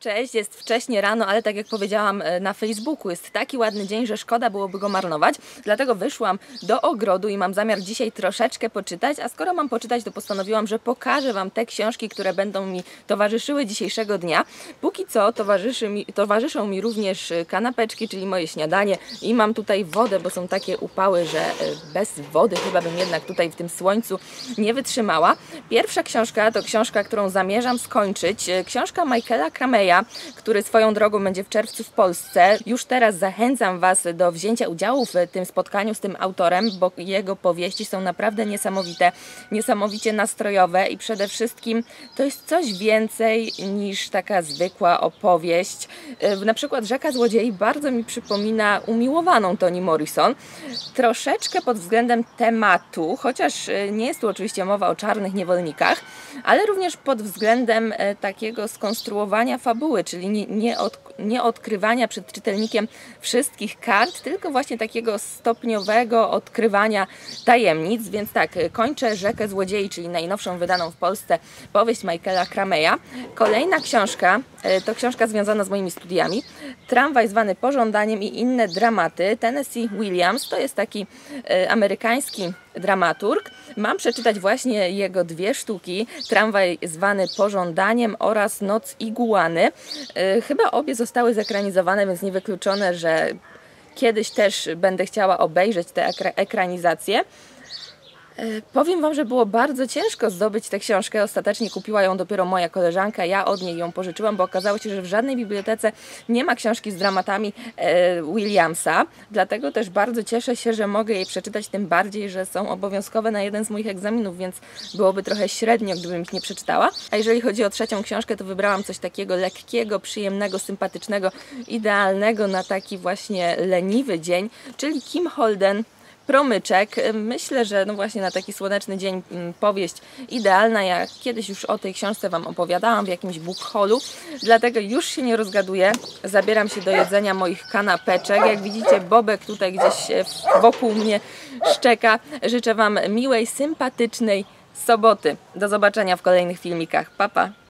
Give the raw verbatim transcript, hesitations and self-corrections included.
Cześć, jest wcześnie rano, ale tak jak powiedziałam na Facebooku, jest taki ładny dzień, że szkoda byłoby go marnować. Dlatego wyszłam do ogrodu i mam zamiar dzisiaj troszeczkę poczytać, a skoro mam poczytać, to postanowiłam, że pokażę Wam te książki, które będą mi towarzyszyły dzisiejszego dnia. Póki co towarzyszy mi, towarzyszą mi również kanapeczki, czyli moje śniadanie, i mam tutaj wodę, bo są takie upały, że bez wody chyba bym jednak tutaj w tym słońcu nie wytrzymała. Pierwsza książka to książka, którą zamierzam skończyć. Książka Michaela Crameya, który swoją drogą będzie w czerwcu w Polsce. Już teraz zachęcam Was do wzięcia udziału w tym spotkaniu z tym autorem, bo jego powieści są naprawdę niesamowite, niesamowicie nastrojowe i przede wszystkim to jest coś więcej niż taka zwykła opowieść. Na przykład Rzeka Złodziei bardzo mi przypomina Umiłowaną Toni Morrison. Troszeczkę pod względem tematu, chociaż nie jest tu oczywiście mowa o czarnych niewolnikach, ale również pod względem takiego skonstruowania fabuły, czyli nie, nie, od, nie odkrywania przed czytelnikiem wszystkich kart, tylko właśnie takiego stopniowego odkrywania tajemnic. Więc tak, kończę Rzekę Złodziei, czyli najnowszą wydaną w Polsce powieść Michaela Crameya. Kolejna książka to książka związana z moimi studiami. Tramwaj zwany Pożądaniem i inne dramaty. Tennessee Williams to jest taki amerykański dramaturg. Mam przeczytać właśnie jego dwie sztuki, Tramwaj zwany Pożądaniem oraz Noc Iguany. Chyba obie zostały zekranizowane, więc niewykluczone, że kiedyś też będę chciała obejrzeć te ekranizacje. Powiem Wam, że było bardzo ciężko zdobyć tę książkę. Ostatecznie kupiła ją dopiero moja koleżanka, ja od niej ją pożyczyłam, bo okazało się, że w żadnej bibliotece nie ma książki z dramatami e, Williamsa. Dlatego też bardzo cieszę się, że mogę jej przeczytać, tym bardziej, że są obowiązkowe na jeden z moich egzaminów, więc byłoby trochę średnio, gdybym ich nie przeczytała. A jeżeli chodzi o trzecią książkę, to wybrałam coś takiego lekkiego, przyjemnego, sympatycznego, idealnego na taki właśnie leniwy dzień, czyli Kim Holden, Promyczek. Myślę, że no właśnie na taki słoneczny dzień powieść idealna. Ja kiedyś już o tej książce Wam opowiadałam w jakimś book haulu, dlatego już się nie rozgaduję. Zabieram się do jedzenia moich kanapeczek. Jak widzicie, Bobek tutaj gdzieś wokół mnie szczeka. Życzę Wam miłej, sympatycznej soboty. Do zobaczenia w kolejnych filmikach. Pa, pa!